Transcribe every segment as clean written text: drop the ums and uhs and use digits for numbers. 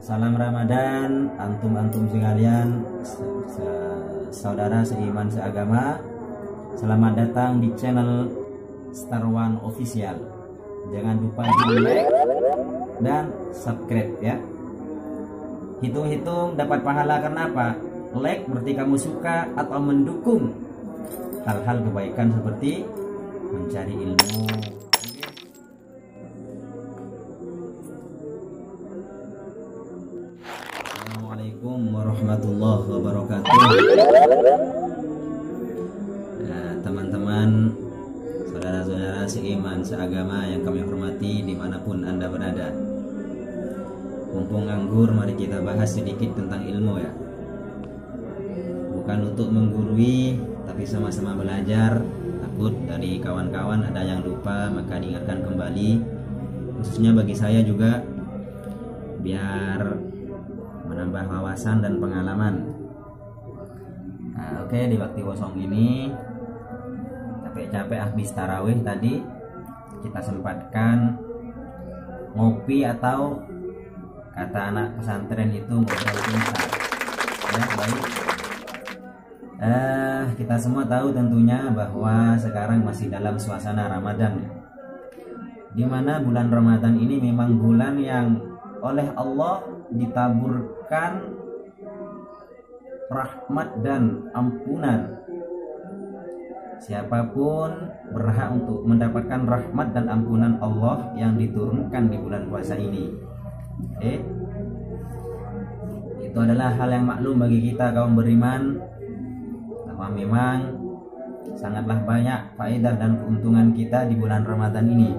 Salam Ramadan antum-antum sekalian, saudara seiman seagama. Selamat datang di channel Star One Official. Jangan lupa di like dan subscribe ya. Hitung-hitung dapat pahala karena apa? Like berarti kamu suka atau mendukung hal-hal kebaikan seperti mencari ilmu. Assalamualaikum warahmatullahi wabarakatuh. Nah, teman-teman, saudara-saudara seiman seagama yang kami hormati dimanapun Anda berada. Mumpung nganggur, mari kita bahas sedikit tentang ilmu ya. Bukan untuk menggurui, tapi sama-sama belajar. Takut dari kawan-kawan ada yang lupa, maka diingatkan kembali. Khususnya bagi saya juga, biar menambah wawasan dan pengalaman. Nah, oke, di waktu kosong ini capek-capek habis tarawih tadi, kita sempatkan ngopi atau kata anak pesantren itu ngobrol pintar. Ya, baik. Kita semua tahu tentunya bahwa sekarang masih dalam suasana Ramadan, di mana bulan Ramadan ini memang bulan yang oleh Allah ditaburkan rahmat dan ampunan. Siapapun berhak untuk mendapatkan rahmat dan ampunan Allah yang diturunkan di bulan puasa ini. Itu adalah hal yang maklum bagi kita kaum beriman, bahwa memang sangatlah banyak faedah dan keuntungan kita di bulan Ramadan ini,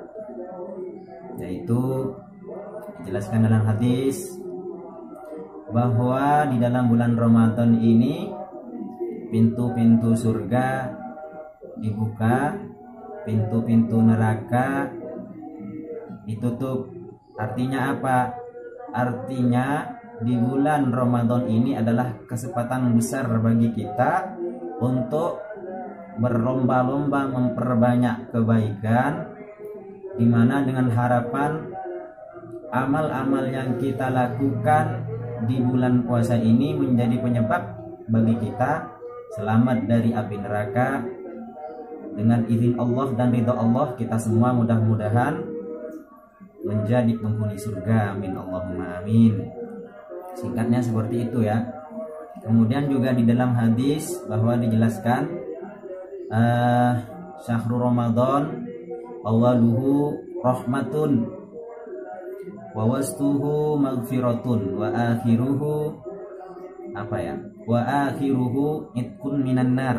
yaitu dijelaskan dalam hadis bahwa di dalam bulan Ramadan ini pintu-pintu surga dibuka, pintu-pintu neraka ditutup. Artinya apa? Artinya di bulan Ramadan ini adalah kesempatan besar bagi kita untuk berlomba-lomba memperbanyak kebaikan, dimana dengan harapan amal-amal yang kita lakukan di bulan puasa ini menjadi penyebab bagi kita selamat dari api neraka. Dengan izin Allah dan ridha Allah, kita semua mudah-mudahan menjadi penghuni surga. Amin Allahumma amin. Singkatnya seperti itu ya. Kemudian juga di dalam hadis bahwa dijelaskan syahrul Ramadan awaluhu rahmatun wa wastuhu maghfiratun wa akhiruhu itqun minan nar.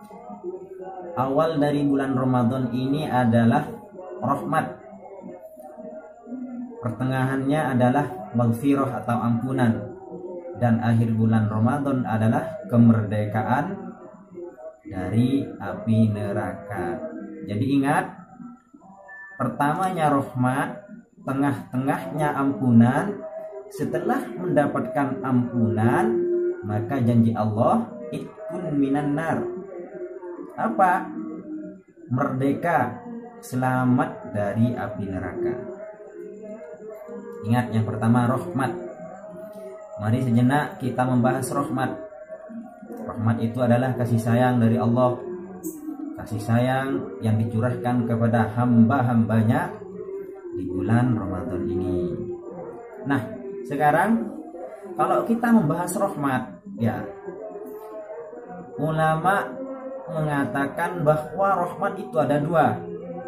Awal dari bulan Ramadan ini adalah rahmat, pertengahannya adalah maghfirah atau ampunan, dan akhir bulan Ramadan adalah kemerdekaan dari api neraka. Jadi ingat, pertamanya rahmat, tengah-tengahnya ampunan. Setelah mendapatkan ampunan, maka janji Allah itqun minan nar. Apa? Merdeka, selamat dari api neraka. Ingat, yang pertama rahmat. Mari sejenak kita membahas rahmat. Rahmat itu adalah kasih sayang dari Allah, kasih sayang yang dicurahkan kepada hamba-hambanya di bulan Ramadan ini. Nah, sekarang kalau kita membahas rahmat, ya, ulama mengatakan bahwa rahmat itu ada dua.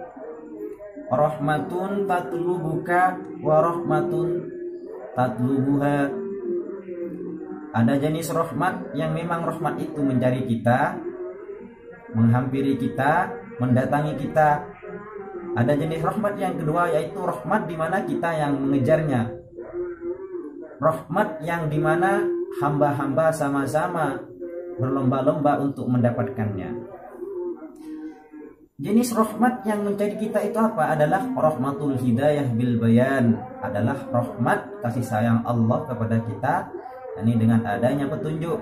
Rahmatun tatlubuka wa rahmatun tatlubuha. Ada jenis rahmat yang memang rahmat itu mencari kita, menghampiri kita, mendatangi kita. Ada jenis rahmat yang kedua, yaitu rahmat di mana kita yang mengejarnya. Rahmat yang di mana hamba-hamba sama-sama berlomba-lomba untuk mendapatkannya. Jenis rahmat yang mencari kita itu apa? Adalah rahmatul hidayah bil bayan. Adalah rahmat kasih sayang Allah kepada kita, ini dengan adanya petunjuk,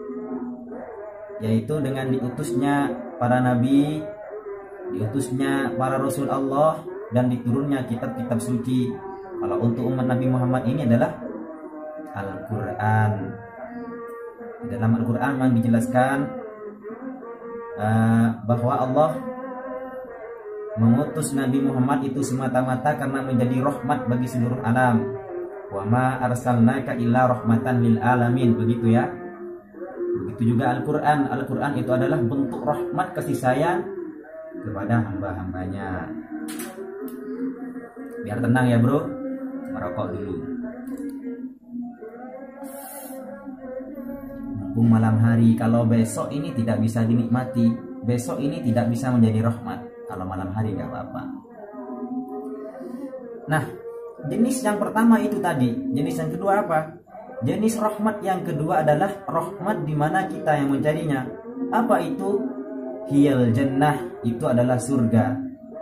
yaitu dengan diutusnya para nabi, diutusnya para rasul Allah, dan diturunnya kitab-kitab suci. Kalau untuk umat Nabi Muhammad ini adalah Al-Quran. Dalam Al-Quran memang dijelaskan bahwa Allah mengutus Nabi Muhammad itu semata-mata karena menjadi rahmat bagi seluruh alam. Wa ma arsalnaka illa rahmatan lil alamin, begitu ya. Begitu juga Al-Quran. Al-Quran itu adalah bentuk rahmat kasih sayang kepada hamba-hambanya. Biar tenang ya bro, merokok dulu. Mumpung malam hari, kalau besok ini tidak bisa dinikmati, besok ini tidak bisa menjadi rahmat. Kalau malam hari gak apa-apa. Nah, jenis yang pertama itu tadi. Jenis yang kedua apa? Jenis rahmat yang kedua adalah rahmat di mana kita yang mencarinya. Apa itu? Hiyal jannah, itu adalah surga.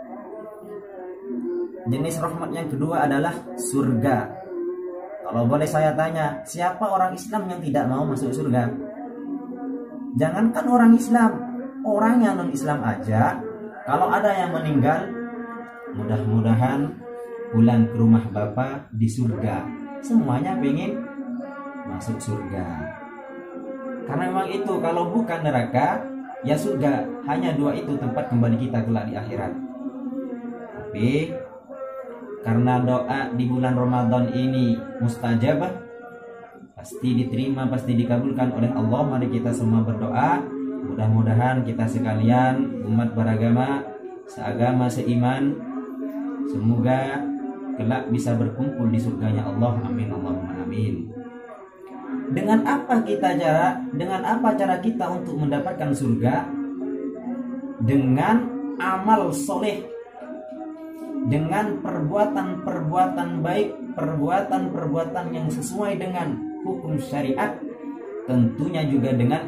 Jenis rahmat yang kedua adalah surga. Kalau boleh saya tanya, siapa orang Islam yang tidak mau masuk surga? Jangankan orang Islam, orang yang non-Islam aja, kalau ada yang meninggal, mudah-mudahan pulang ke rumah Bapak di surga. Semuanya pengen masuk surga. Karena memang itu, kalau bukan neraka, ya surga. Hanya dua itu tempat kembali kita kelak di akhirat. Tapi karena doa di bulan Ramadan ini mustajabah, pasti diterima, pasti dikabulkan oleh Allah. Mari kita semua berdoa. Mudah-mudahan kita sekalian umat beragama, seagama, seiman, semoga kelak bisa berkumpul di surganya Allah. Amin Allahumma amin. Dengan apa cara kita untuk mendapatkan surga? Dengan amal soleh, dengan perbuatan-perbuatan baik, perbuatan-perbuatan yang sesuai dengan hukum syariat, tentunya juga dengan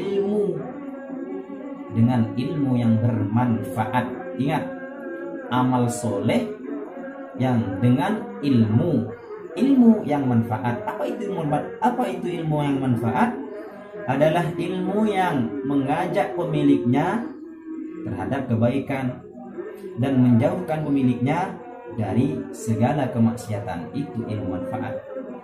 ilmu yang bermanfaat. Ingat, amal soleh yang dengan ilmu yang manfaat. Apa itu ilmu yang manfaat? Adalah ilmu yang mengajak pemiliknya terhadap kebaikan dan menjauhkan pemiliknya dari segala kemaksiatan. Itu ilmu manfaat.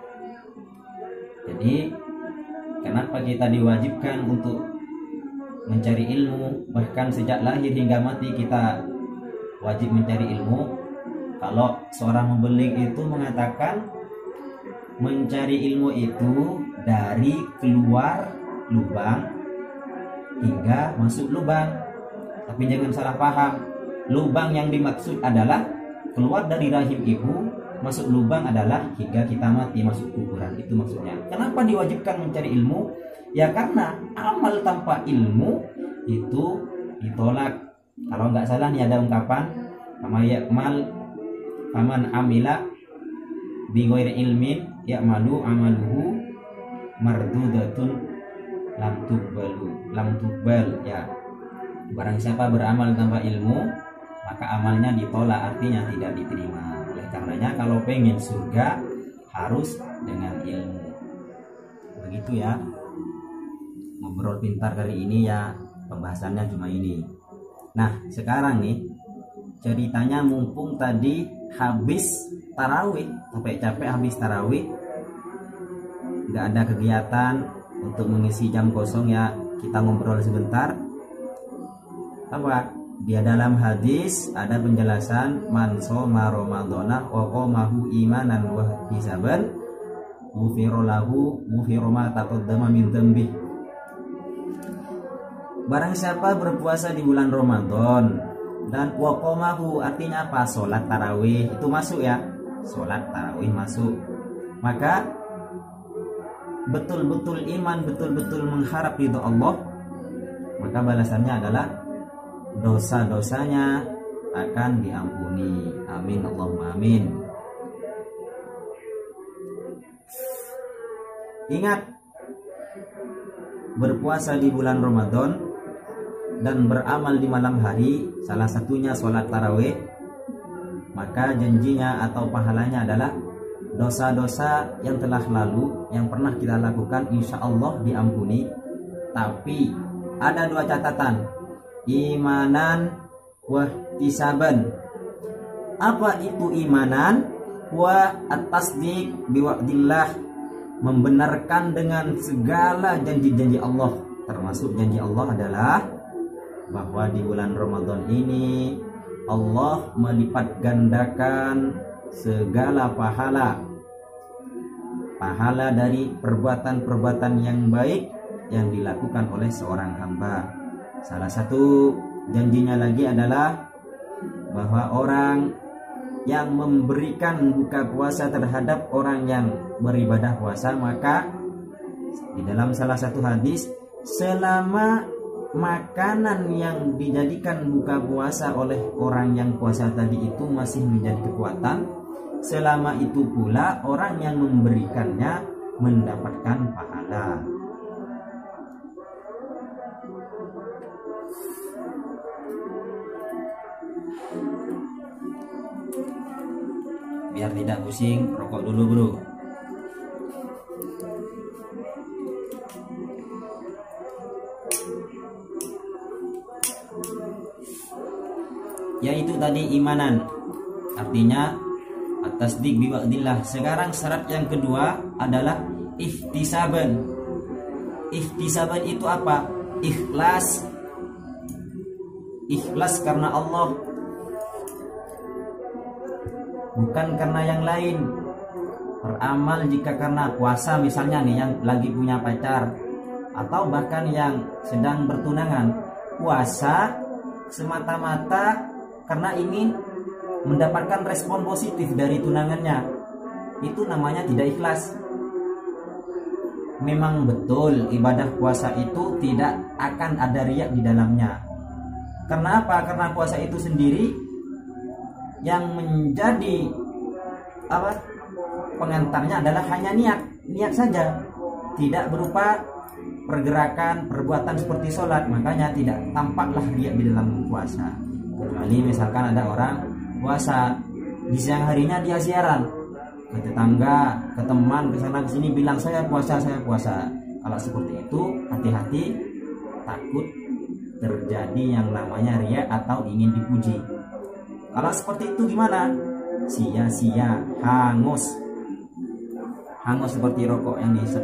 Jadi kenapa kita diwajibkan untuk mencari ilmu? Bahkan sejak lahir hingga mati kita wajib mencari ilmu. Kalau seorang membeling itu mengatakan mencari ilmu itu dari keluar lubang hingga masuk lubang. Tapi jangan salah paham, lubang yang dimaksud adalah keluar dari rahim ibu, masuk lubang adalah hingga kita mati, masuk kuburan. Itu maksudnya. Kenapa diwajibkan mencari ilmu? Ya karena amal tanpa ilmu itu ditolak. Kalau nggak salah nih ada ungkapan, faman amila bi ghairi ilmin ya'malu amaluhu mardudatun lam tuqbal ya. Barang siapa beramal tanpa ilmu, maka amalnya ditolak, artinya tidak diterima. Oleh karenanya kalau pengen surga harus dengan ilmu. Begitu ya. Ngobrol pintar kali ini ya, pembahasannya cuma ini. Nah sekarang nih ceritanya, mumpung tadi habis tarawih, capek-capek habis tarawih, nggak ada kegiatan untuk mengisi jam kosong ya, kita ngobrol sebentar. Apa? Dia dalam hadis ada penjelasan, man shoma ramadhana wa qamahu imanan wa ihtisaban ghufira lahu ma taqaddama min dhanbi. Barang siapa berpuasa di bulan Ramadan dan waqamahu, artinya apa? Sholat tarawih itu masuk ya, sholat tarawih masuk, maka betul-betul iman, betul-betul mengharap ridho Allah, maka balasannya adalah dosa-dosanya akan diampuni. Amin Allahumma amin. Ingat, berpuasa di bulan Ramadan dan beramal di malam hari, salah satunya sholat tarawih, maka janjinya atau pahalanya adalah dosa-dosa yang telah lalu yang pernah kita lakukan insya Allah diampuni. Tapi ada dua catatan, imanan wa ihtisaban. Apa itu imanan? Wa at-tasdiq biwa'dillah membenarkan dengan segala janji-janji Allah. Termasuk janji Allah adalah bahwa di bulan Ramadan ini Allah melipat gandakan segala pahala dari perbuatan-perbuatan yang baik yang dilakukan oleh seorang hamba. Salah satu janjinya lagi adalah bahwa orang yang memberikan buka puasa terhadap orang yang beribadah puasa, maka di dalam salah satu hadis, selama makanan yang dijadikan buka puasa oleh orang yang puasa tadi itu masih menjadi kekuatan, selama itu pula orang yang memberikannya mendapatkan pahala. Biar tidak pusing, rokok dulu bro. Yaitu tadi imanan, artinya at-tasdiq bi wa'dillah. Sekarang syarat yang kedua adalah ihtisaban. Ihtisaban itu apa? Ikhlas. Ikhlas karena Allah, bukan karena yang lain. Beramal jika karena puasa misalnya nih, yang lagi punya pacar atau bahkan yang sedang bertunangan, puasa semata-mata karena ingin mendapatkan respon positif dari tunangannya, itu namanya tidak ikhlas. Memang betul ibadah puasa itu tidak akan ada riya di dalamnya. Karena apa? Karena puasa itu sendiri yang menjadi pengantarnya adalah hanya niat saja, tidak berupa pergerakan, perbuatan seperti sholat. Makanya tidak tampaklah riya di dalam puasa. Kecuali misalkan ada orang puasa, di siang harinya dia siaran ke tetangga, ke teman, ke sana ke sini bilang saya puasa, saya puasa. Kalau seperti itu hati-hati, takut terjadi yang namanya riya atau ingin dipuji. Kalau seperti itu gimana? Sia-sia, hangus seperti rokok yang dihisap.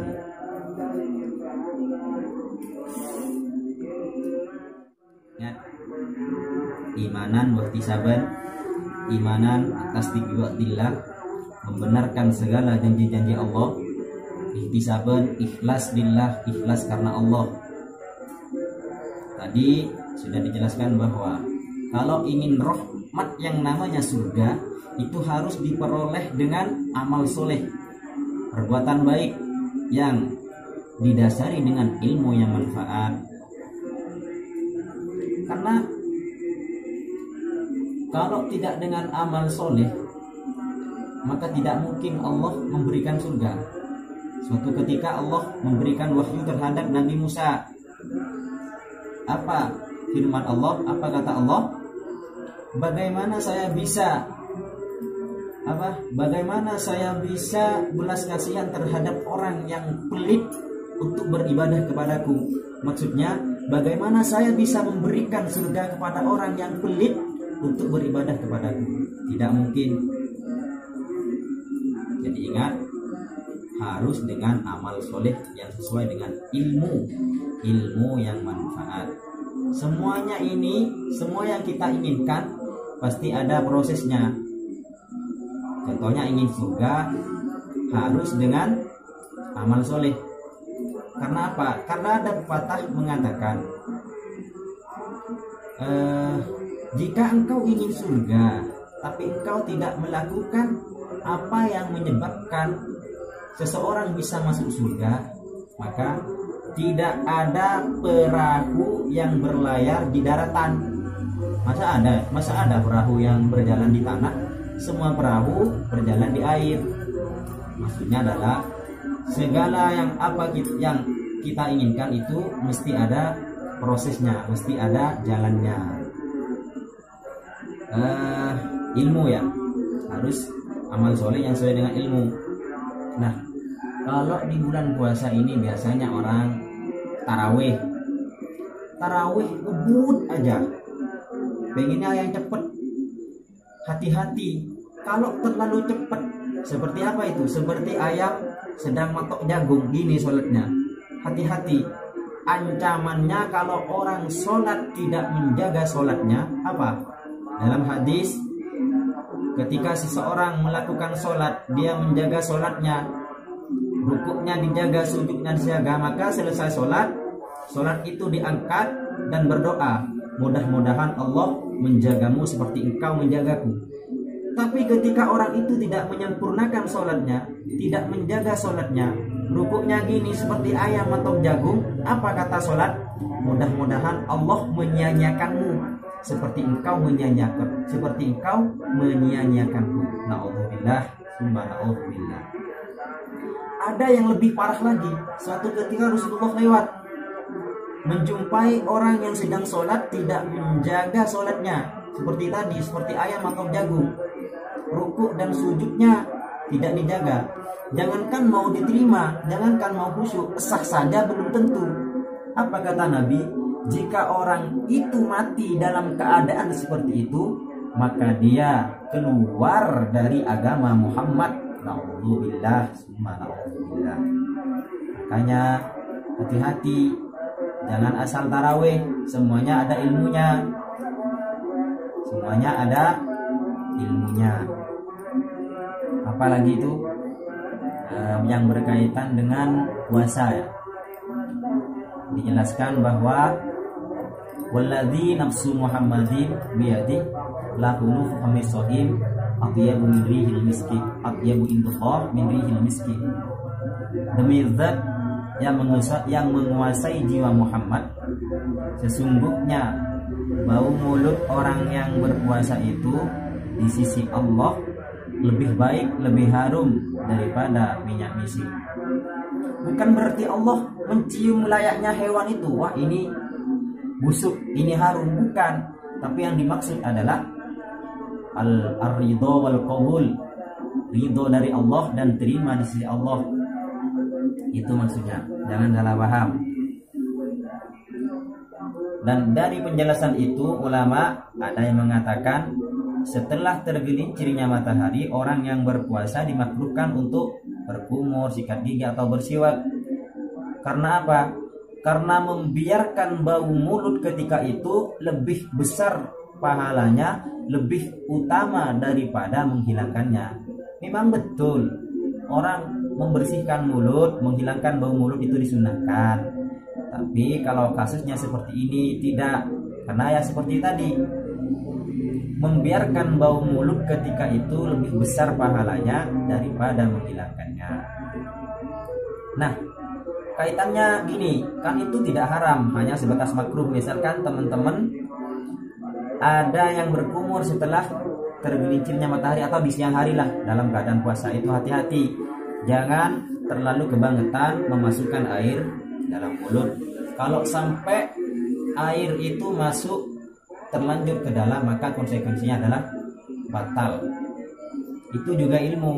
Imanan wahtisaban, imanan atas biwa'dillah, membenarkan segala janji-janji Allah. Ihtisaban, ikhlas lillah, ikhlas karena Allah. Tadi sudah dijelaskan bahwa kalau ingin rahmat yang namanya surga, itu harus diperoleh dengan amal soleh, perbuatan baik yang didasari dengan ilmu yang manfaat. Karena kalau tidak dengan amal soleh, maka tidak mungkin Allah memberikan surga. Suatu ketika Allah memberikan wahyu terhadap Nabi Musa. Apa firman Allah? Apa kata Allah? Bagaimana saya bisa belas kasihan terhadap orang yang pelit untuk beribadah kepadaku? Maksudnya, bagaimana saya bisa memberikan surga kepada orang yang pelit untuk beribadah kepadaku? Tidak mungkin. Jadi ingat, harus dengan amal soleh yang sesuai dengan ilmu yang manfaat. Semuanya ini, semua yang kita inginkan pasti ada prosesnya. Contohnya ingin surga harus dengan amal soleh. Karena apa? Karena ada pepatah mengatakan, jika engkau ingin surga tapi engkau tidak melakukan apa yang menyebabkan seseorang bisa masuk surga, maka tidak ada perahu yang berlayar di daratan. Masa ada perahu yang berjalan di tanah? Semua perahu berjalan di air. Maksudnya adalah segala yang kita inginkan itu mesti ada prosesnya, mesti ada jalannya. Ilmu ya, harus amal soleh yang sesuai dengan ilmu. Nah, kalau di bulan puasa ini biasanya orang tarawih ngebut aja, pengennya yang cepet. Hati-hati, kalau terlalu cepat, seperti apa itu? Seperti ayam sedang matok jagung, gini sholatnya. Hati-hati, ancamannya kalau orang sholat tidak menjaga sholatnya apa? Dalam hadis, ketika seseorang melakukan sholat, dia menjaga sholatnya, rukuknya dijaga, sujudnya dijaga, maka selesai sholat itu diangkat dan berdoa, mudah-mudahan Allah menjagamu seperti engkau menjagaku. Tapi ketika orang itu tidak menyempurnakan sholatnya, tidak menjaga sholatnya, rukuknya gini seperti ayam atau jagung, apa kata sholat? Mudah-mudahan Allah menyia-nyiakanmu seperti engkau menyia-nyiakanku. Na'udzubillah, summa na'udzubillah. Ada yang lebih parah lagi. Suatu ketika Rasulullah lewat, menjumpai orang yang sedang sholat tidak menjaga sholatnya, seperti tadi, seperti ayam atau jagung. Rukuk dan sujudnya tidak dijaga. Jangankan mau diterima, jangankan mau khusyuk, sah saja belum tentu. Apa kata Nabi? Jika orang itu mati dalam keadaan seperti itu, maka dia keluar dari agama Muhammad. Na'udzubillah, summa na'udzubillah. Makanya hati-hati, jangan asal tarawih, semuanya ada ilmunya. Apalagi itu yang berkaitan dengan puasa ya. Dijelaskan bahwa walladzi nafsu Muhammadin biyadi la hulufu khamisohim atyabu min rihil miski, atyabu indullah min rihil miski. Demi zat yang menguasai jiwa Muhammad, sesungguhnya bau mulut orang yang berpuasa itu di sisi Allah lebih baik, lebih harum daripada minyak misik. Bukan berarti Allah mencium layaknya hewan itu, wah ini busuk, ini harum, bukan. Tapi yang dimaksud adalah al-ridho wal qabul, ridho dari Allah dan terima di sisi Allah. Itu maksudnya, jangan salah paham. Dan dari penjelasan itu ulama ada yang mengatakan setelah tergelincirnya matahari, orang yang berpuasa dimakruhkan untuk berkumur, sikat gigi atau bersiwak. Karena apa? Karena membiarkan bau mulut ketika itu lebih besar pahalanya, lebih utama daripada menghilangkannya. Memang betul, orang membersihkan mulut, menghilangkan bau mulut itu disunahkan. Tapi kalau kasusnya seperti ini tidak, karena ya seperti tadi, membiarkan bau mulut ketika itu lebih besar pahalanya daripada menghilangkannya. Nah, kaitannya gini, kan itu tidak haram, hanya sebatas makruh. Misalkan teman-teman ada yang berkumur setelah tergelincirnya matahari atau di siang hari lah dalam keadaan puasa, itu hati-hati, jangan terlalu kebangetan memasukkan air dalam mulut. Kalau sampai air itu masuk terlanjur ke dalam, maka konsekuensinya adalah batal. Itu juga ilmu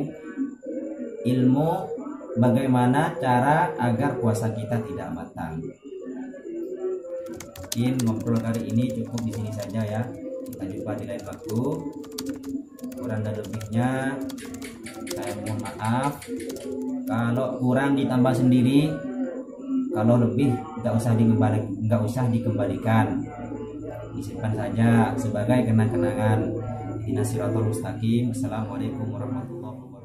bagaimana cara agar puasa kita tidak batal. Mungkin ngobrol kali ini cukup di sini saja ya. Kita jumpa di lain waktu. Kurang dan lebihnya saya mohon maaf. Kalau kurang ditambah sendiri, kalau lebih nggak usah dikembalikan. Disimpan saja sebagai kenang-kenangan. Ihdinas siratal mustaqim. Assalamualaikum warahmatullahi wabarakatuh.